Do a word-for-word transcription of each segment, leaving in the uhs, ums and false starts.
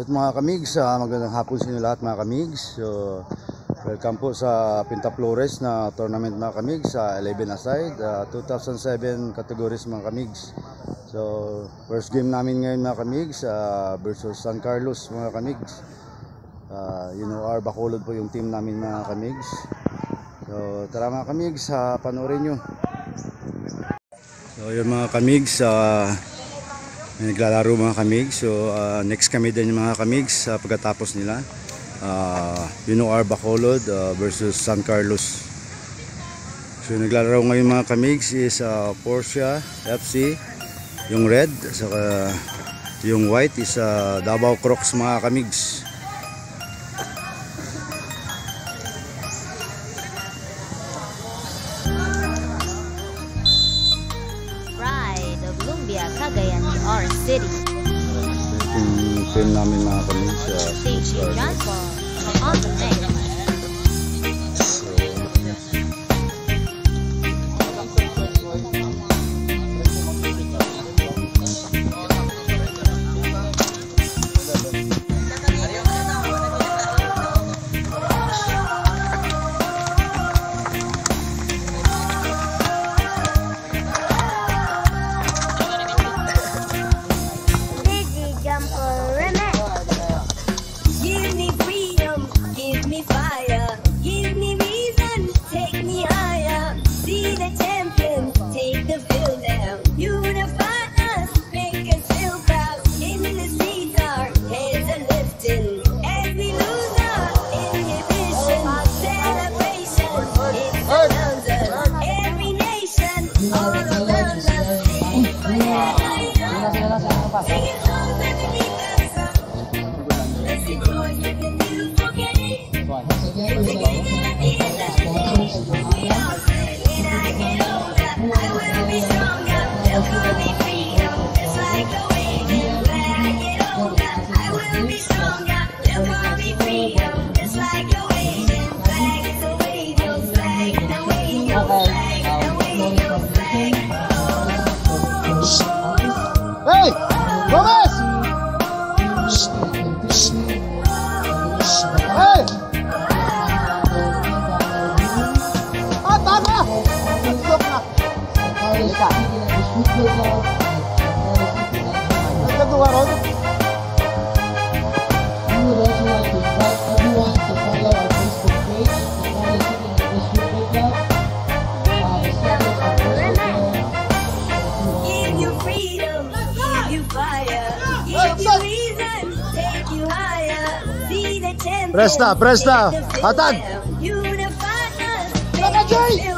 mga kamigs, uh, magandang hapon sa inyo lahat mga kamigs. So, welcome po sa Pinta Flores na tournament mga kamigs sa eleven aside, uh, two thousand seven categories mga kamigs. So, first game namin ngayon mga kamigs uh, versus San Carlos mga kamigs. Uh, you know, our Bacolod po yung team namin mga kamigs. So, tara mga kamigs, uh, panoorin nyo. So, yun mga kamigs, uh, naglalaro mga kamigs. So uh, next kami din yung mga kamigs uh, pagkatapos nila uh, you know, our Bacolod uh, versus San Carlos. So naglalaro ngayon mga kamigs is uh, Porsche F C yung red, saka yung white is uh, Davao Crocs mga kamigs. Cagayan de Oro City. Yung team namin mga kamigs uh, Stage transform on the next. Hey! Gomez! Hey! Ah, tama! Stop na! Halika! Nagkagawa ron? Presta, presta, hatag! Tama, Jay!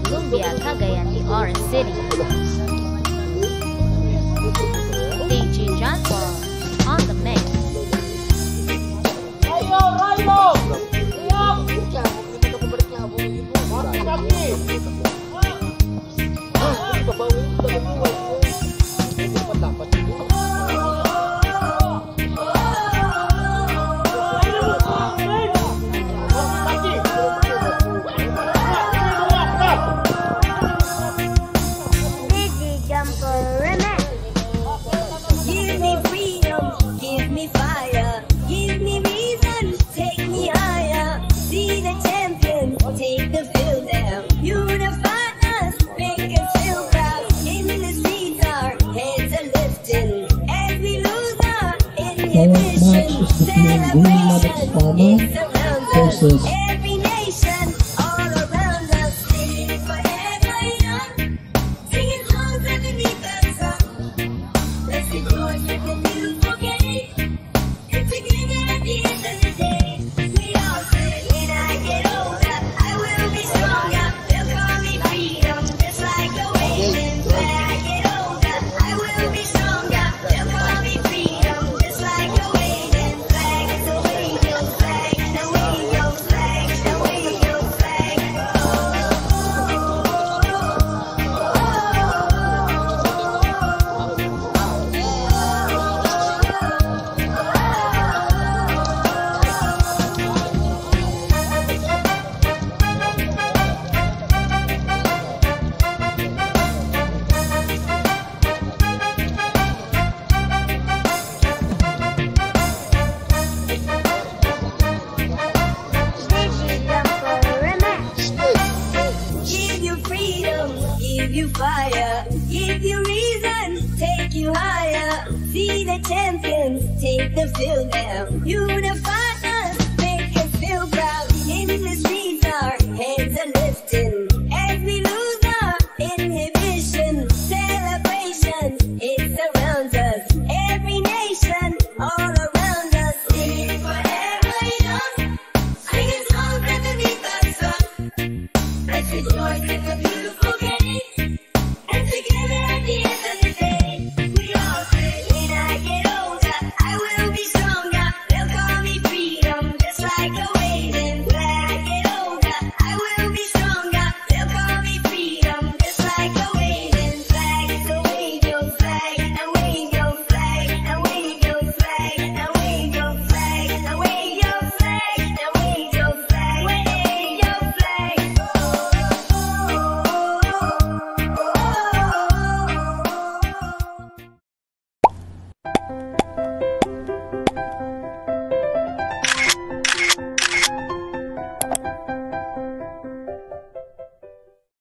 Cumbia, Cagayan de Oro City. D J John Paul on the mix. Give me freedom, give me fire, give me reason, take me higher. See the champions, take the field now. Unify us, make us feel proud. In the streets, our heads are lifting as we lose our inhibition. Celebration, it surrounds us. Every nation, all around us, singing forever young, singing songs underneath the sun. Let's rejoice in the beautiful game. And together at the end of the day, we all say, when I get older, I will be stronger. They'll call me freedom, just like a waving flag. When I get older, I will be stronger. They'll call me freedom, just like a waving flag. So wave your flag, now wave your flag, now wave your flag. Give you freedom, give you fire, give you reason, take you higher. See the champions, take the field now. Unify us, make us feel proud. In the streets, our heads are lifting as we lose our inhibition. Celebration, it surrounds us. Every nation, all around us, singing forever young, singing songs underneath the sun. Let's rejoice in the beautiful